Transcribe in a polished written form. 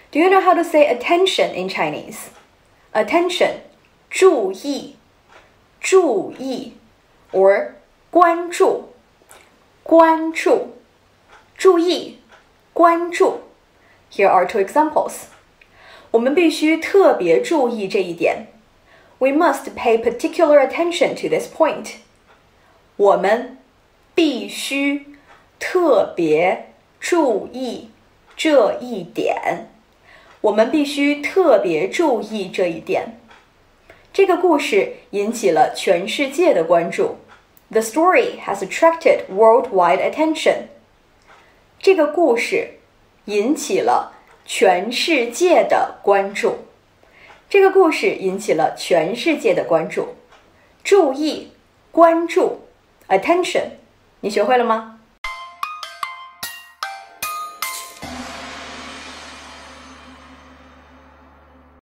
Do you know how to say attention in Chinese? Attention, 注意，注意 or 关注，关注，注意，关注。Here are two examples. 我们必须特别注意这一点。We must pay particular attention to this point. 我们必须特别注意这一点。我们必须特别注意这一点。这个故事引起了全世界的关注。The story has attracted worldwide attention. 这个故事引起了全世界的关注。这个故事引起了全世界的关注。注意，关注 ，attention， 你学会了吗？